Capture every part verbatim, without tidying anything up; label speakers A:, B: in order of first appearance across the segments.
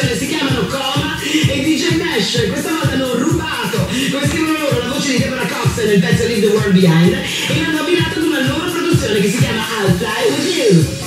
A: produzione si chiamano Coma e D J Mesh. Questa volta hanno rubato, come scrivono loro, la voce di Deborah Cox nel pezzo Leave the World Behind e l'hanno abbinato ad una loro produzione che si chiama I'll Fly With You.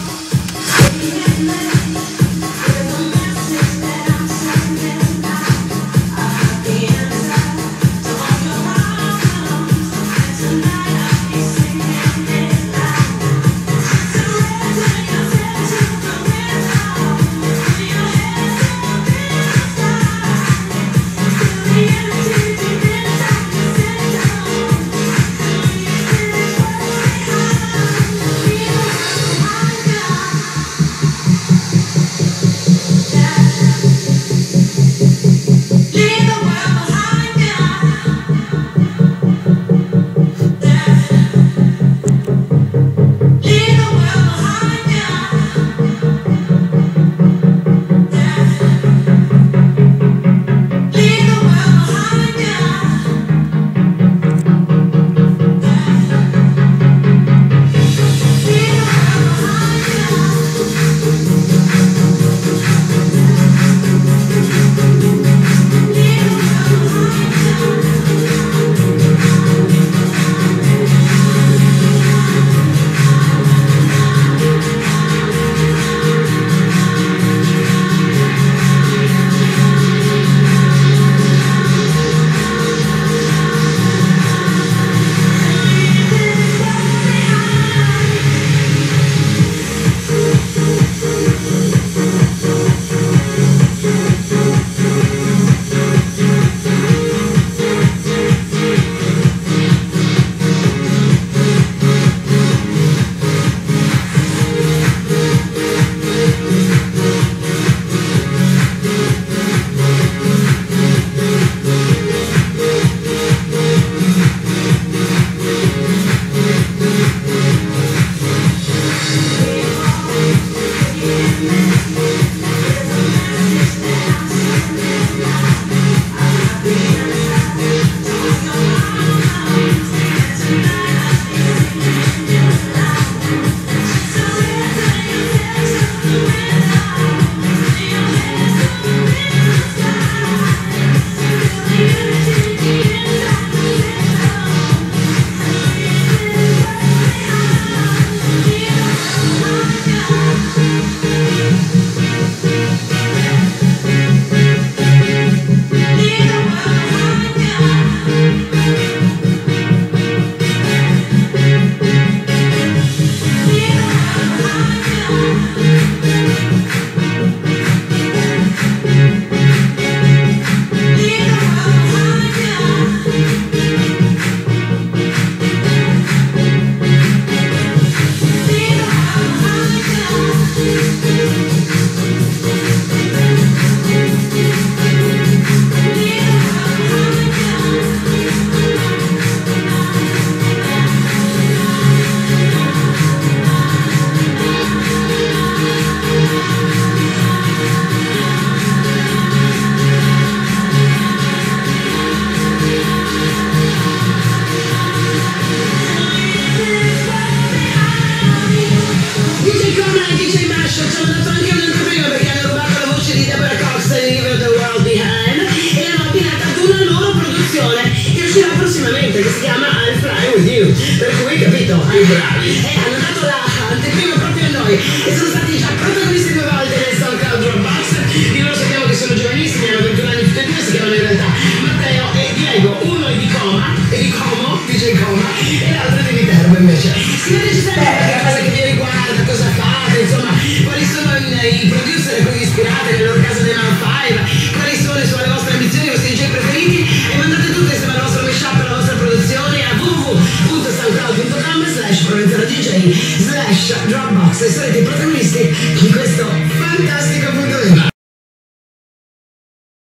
A: Che si chiama I'll Fly With You, per cui capito, ai bravi e hanno dato l'anteprima proprio a noi e sono stati già protagonisti due volte nel SoundCloud Dropbox. Di loro sappiamo che sono giovanissimi, hanno ventuno anni tutti e due, si chiamano in realtà Matteo e Diego. Uno è di Coma, è di Como, D J Coma, e l'altro è di Viterbo invece. Scriveteci sempre qualche cosa che vi riguarda, cosa fate, insomma, quali sono i producer a cui vi ispirate, nel loro caso dei Man five, quali sono le sue vostre ambizioni, i vostri D J preferiti, e mandate tutto insieme al vostro mashup, alla vostra produzione a w w w punto soundcloud punto com slash provenzano D J slash Dropbox e sarete i protagonisti in